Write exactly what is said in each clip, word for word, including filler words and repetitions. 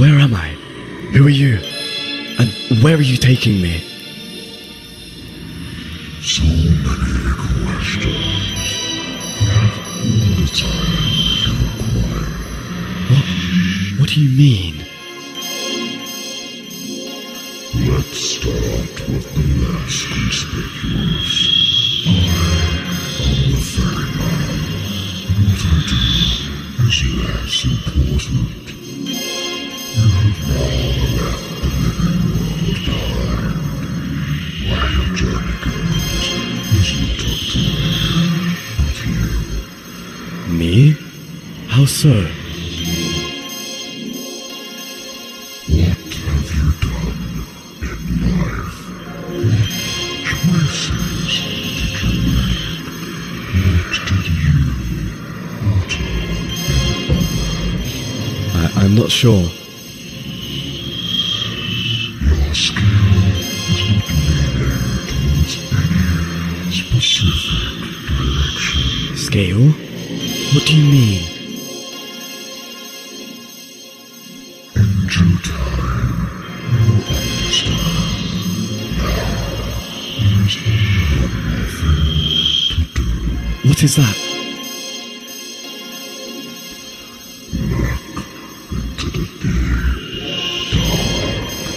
Where am I? Who are you? And where are you taking me? So many questions. Have all the time you require. What? What do you mean? Let's start with the less conspicuous. I am the ferryman. What I do is less important. You have now left the living world behind. Where your journey goes is not up to me, but you. Me? How so? What have you done in life? What choices did you make? What did you utter in others? I, I'm not sure. Your skill is not leaning towards any specific direction. Scale? What do you mean? In due time, you'll understand. Now, there is only one more thing to do. What is that? Look into the deep dark.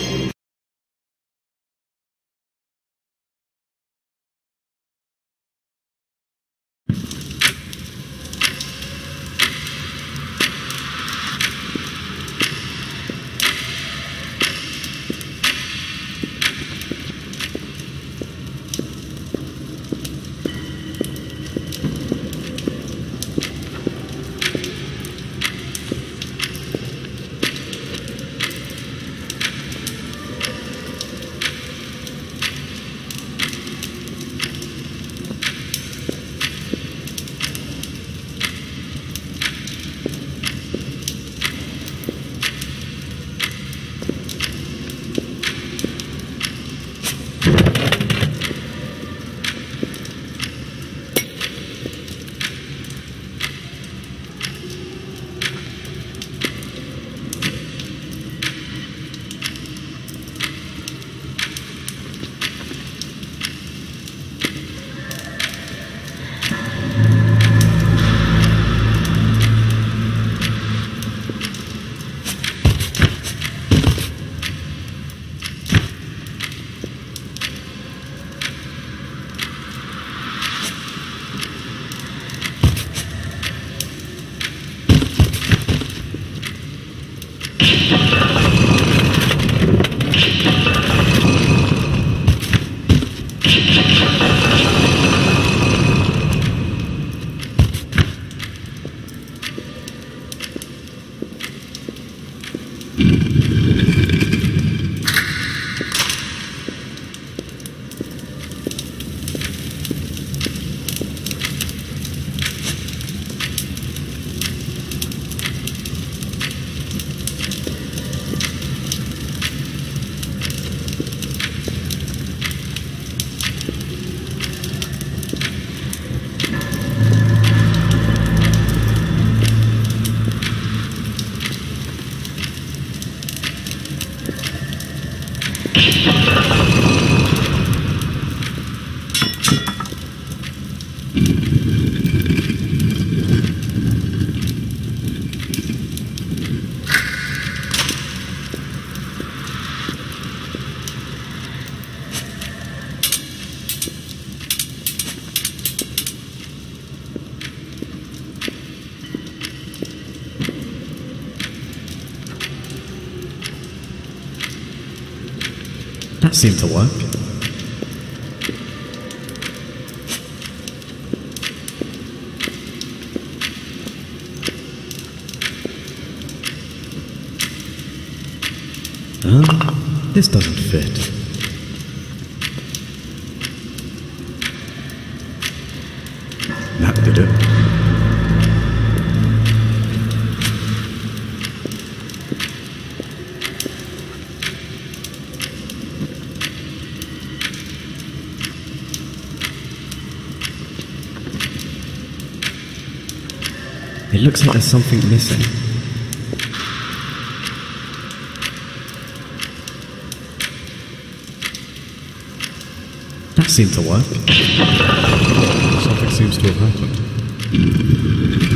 That seemed to work. Uh, this doesn't fit. That did it. It looks like there's something missing. That seemed to work. Something seems to have happened.